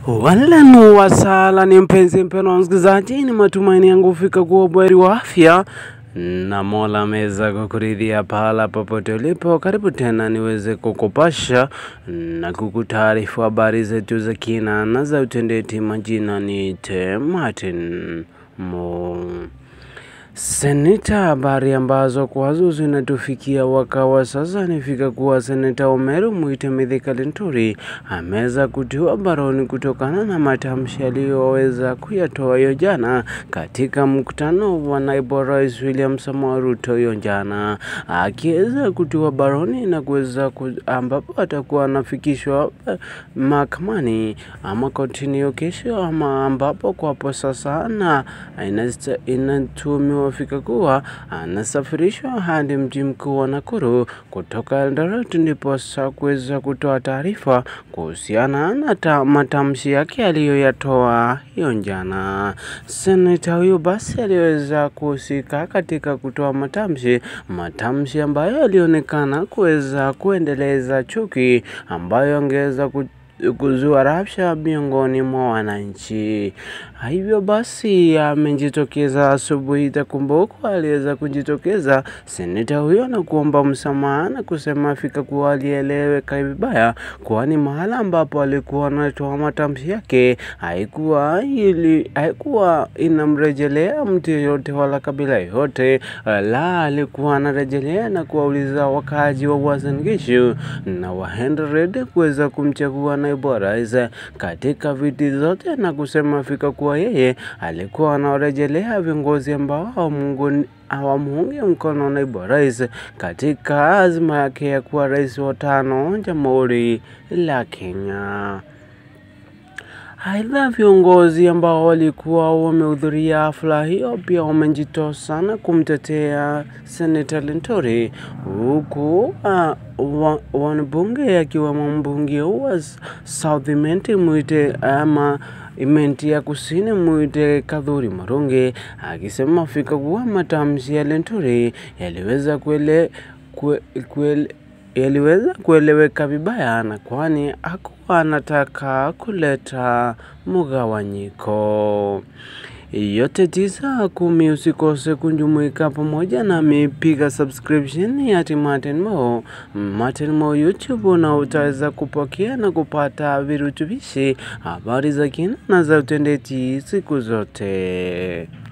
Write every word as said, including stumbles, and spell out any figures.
Wala nuwa sala ni mpenzi mpeno msikilizaji, ni matumaini yangu fika kuwa buheri wa afya na Mola ameweza kukuridhia pahala popote ulipo. Karibu tena niweze kukupasha na kukutaarifu habari zetu za kina na za utendeti. Majina ni Te Martin Mo. Seneta, habari ambazo kwazo zinatufikia wakawa sasa nifika kuwa Seneta Omeru Mwite Mithika Linturi ameweza kutiwa baroni kutokana na matamshi aliyoweza kuyatoa hiyo jana katika mkutano wa naibu rais William Samoei Ruto hiyo jana, akiweza kutiwa baroni na kuweza ambapo atakuwa anafikishwa mahakamani ama kotini kesho, ama ambapo kwa hapo sasa na inatumiwa fika kuwa anasafirishwa hadi mji mkuu wa Nakuru kutoka Eldoret, ndipo sasa kuweza kutoa taarifa kuhusiana na matamshi yake aliyoyatoa hiyo jana. Seneta huyo basi aliweza kuhusika katika kutoa matamshi matamshi ambayo yalionekana kuweza kuendeleza chuki ambayo angeweza kuzua rabsha miongoni mwa wananchi. Hivyo basi amejitokeza asubuhi. Itakumbukwa aliweza kujitokeza seneta huyo na kuomba msamaha na kusema fika kuwa alieleweka vibaya, kwani mahala ambapo alikuwa anatoa matamshi yake haikuwa ili haikuwa inamrejelea mtu yote wala kabila yote, la alikuwa anarejelea na kuwauliza wakaji wa Uasin Gishu na wa Eldoret kuweza kumchagua naibu rais katika viti zote, na kusema fika kuwa yeye alikuwa anarejelea viongozi ambao Mungu hawamuungi mkono naibu rais katika azma yake ya kuwa rais wa tano Jamhuri la Kenya. Aidha, viongozi ambao walikuwa wamehudhuria hafla hiyo pia wamejitoa sana kumtetea Seneta Linturi, huku uh, wanabunge akiwemo mbunge wa South Imenti Mwite ama Imenti ya Kusini Mwite Kadhuri Marunge akisema fika kuwa matamshi ya Linturi yaliweza kuele kue, kuele yaliweza kueleweka vibaya, na kwani hakuwa anataka kuleta mgawanyiko. Yote tisa kumi, usikose kunjumuika pamoja na mipiga subscription ya Te Martin Mo Martin Mo YouTube, na utaweza kupokea na kupata virutubishi habari za kina na za utendeti siku zote.